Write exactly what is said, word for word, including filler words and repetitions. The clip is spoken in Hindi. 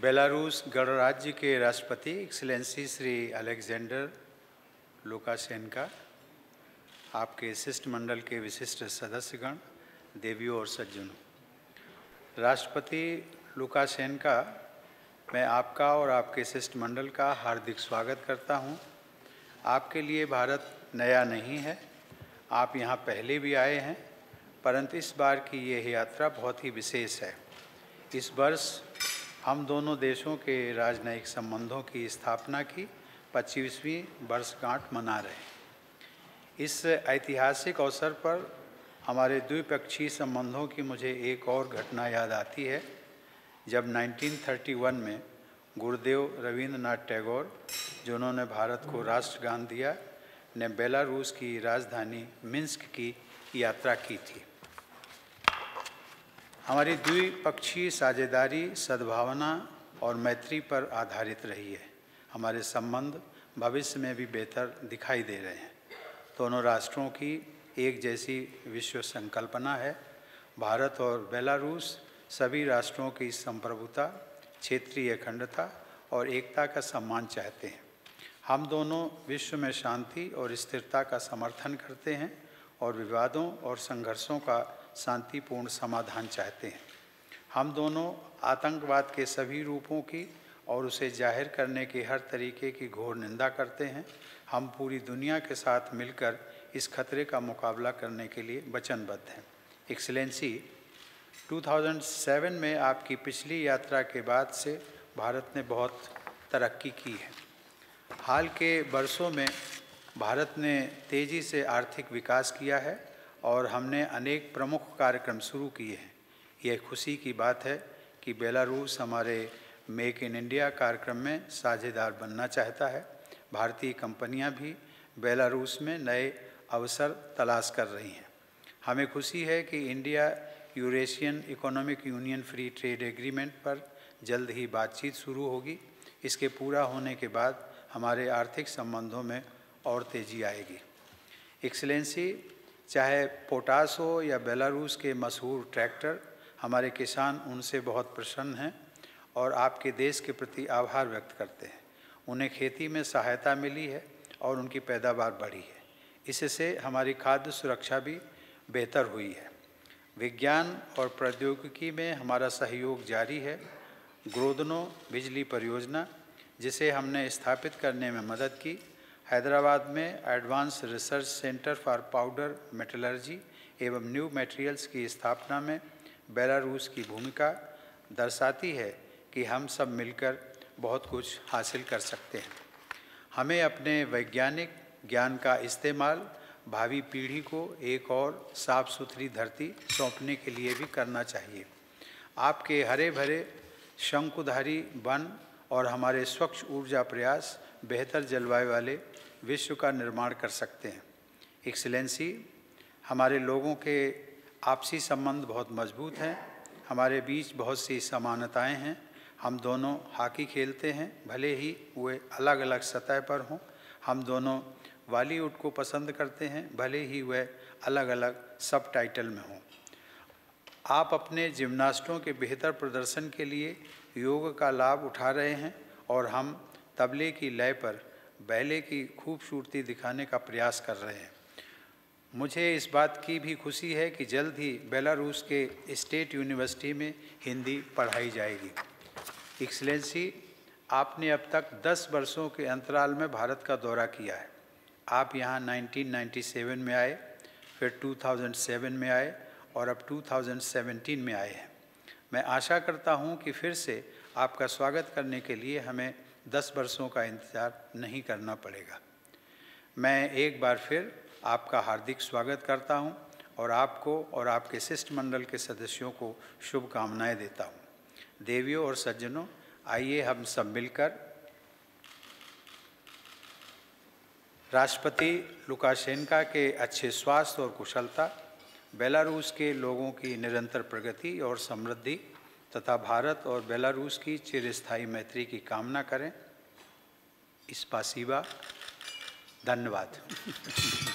बेलारूस गणराज्य के राष्ट्रपति एक्सेलेंसी श्री अलेक्जेंडर लुकाशेंको, आपके शिष्टमंडल के विशिष्ट सदस्यगण, देवियों और सज्जनों, राष्ट्रपति लुकाशेंको, मैं आपका और आपके शिष्टमंडल का हार्दिक स्वागत करता हूं। आपके लिए भारत नया नहीं है, आप यहां पहले भी आए हैं, परंतु इस बार की यह यात्रा बहुत ही विशेष है। इस वर्ष हम दोनों देशों के राजनयिक संबंधों की स्थापना की पच्चीसवीं वर्षगांठ मना रहे हैं। इस ऐतिहासिक अवसर पर हमारे द्विपक्षीय संबंधों की मुझे एक और घटना याद आती है, जब उन्नीस सौ इकतीस में गुरुदेव रविंद्रनाथ टैगोर, जिन्होंने भारत को राष्ट्रगान दिया, ने बेलारूस की राजधानी मिन्स्क की यात्रा की थी। हमारी द्विपक्षीय साझेदारी सद्भावना और मैत्री पर आधारित रही है। हमारे संबंध भविष्य में भी बेहतर दिखाई दे रहे हैं। दोनों राष्ट्रों की एक जैसी विश्व संकल्पना है। भारत और बेलारूस सभी राष्ट्रों की संप्रभुता, क्षेत्रीय अखंडता और एकता का सम्मान चाहते हैं। हम दोनों विश्व में शांति और स्थिरता का समर्थन करते हैं और विवादों और संघर्षों का शांतिपूर्ण समाधान चाहते हैं। हम दोनों आतंकवाद के सभी रूपों की और उसे जाहिर करने के हर तरीके की घोर निंदा करते हैं। हम पूरी दुनिया के साथ मिलकर इस खतरे का मुकाबला करने के लिए वचनबद्ध हैं। एक्सेलेंसी, दो हज़ार सात में आपकी पिछली यात्रा के बाद से भारत ने बहुत तरक्की की है। हाल के वर्षों में भारत ने तेज़ी से आर्थिक विकास किया है और हमने अनेक प्रमुख कार्यक्रम शुरू किए हैं। यह खुशी की बात है कि बेलारूस हमारे मेक इन इंडिया कार्यक्रम में साझेदार बनना चाहता है। भारतीय कंपनियां भी बेलारूस में नए अवसर तलाश कर रही हैं। हमें खुशी है कि India Eurasian economic union free trade agreement पर जल्द ही बातचीत शुरू होगी। इसके पूरा होने के बाद हमारे आर्थिक संबंधों में और तेज़ी आएगी। एक्सेलेंसी, चाहे पोटाश हो या बेलारूस के मशहूर ट्रैक्टर, हमारे किसान उनसे बहुत प्रसन्न हैं और आपके देश के प्रति आभार व्यक्त करते हैं। उन्हें खेती में सहायता मिली है और उनकी पैदावार बढ़ी है। इससे हमारी खाद्य सुरक्षा भी बेहतर हुई है। विज्ञान और प्रौद्योगिकी में हमारा सहयोग जारी है। ग्रोदनो बिजली परियोजना, जिसे हमने स्थापित करने में मदद की, हैदराबाद में advance research centre for powder metallurgy एवं न्यू मटेरियल्स की स्थापना में बेलारूस की भूमिका दर्शाती है कि हम सब मिलकर बहुत कुछ हासिल कर सकते हैं। हमें अपने वैज्ञानिक ज्ञान का इस्तेमाल भावी पीढ़ी को एक और साफ सुथरी धरती सौंपने के लिए भी करना चाहिए। आपके हरे भरे शंकुधारी वन और हमारे स्वच्छ ऊर्जा प्रयास बेहतर जलवायु वाले विश्व का निर्माण कर सकते हैं। एक्सेलेंसी, हमारे लोगों के आपसी संबंध बहुत मजबूत हैं। हमारे बीच बहुत सी समानताएं हैं। हम दोनों हॉकी खेलते हैं, भले ही वे अलग अलग सतह पर हों। हम दोनों बॉलीवुड को पसंद करते हैं, भले ही वे अलग अलग सब टाइटल में हों। आप अपने जिम्नास्टों के बेहतर प्रदर्शन के लिए योग का लाभ उठा रहे हैं और हम तबले की लय पर बैले की खूबसूरती दिखाने का प्रयास कर रहे हैं। मुझे इस बात की भी खुशी है कि जल्द ही बेलारूस के स्टेट यूनिवर्सिटी में हिंदी पढ़ाई जाएगी। एक्सेलेंसी, आपने अब तक दस वर्षों के अंतराल में भारत का दौरा किया है। आप यहाँ उन्नीस सौ सत्तानवे में आए, फिर दो हज़ार सात में आए और अब दो हज़ार सत्रह में आए हैं। मैं आशा करता हूँ कि फिर से आपका स्वागत करने के लिए हमें दस वर्षों का इंतज़ार नहीं करना पड़ेगा। मैं एक बार फिर आपका हार्दिक स्वागत करता हूं और आपको और आपके शिष्टमंडल के सदस्यों को शुभकामनाएं देता हूं। देवियों और सज्जनों, आइए हम सब मिलकर राष्ट्रपति लुकाशेंको के अच्छे स्वास्थ्य और कुशलता, बेलारूस के लोगों की निरंतर प्रगति और समृद्धि तथा भारत और बेलारूस की चिरस्थायी मैत्री की कामना करें। स्पासिबा, धन्यवाद।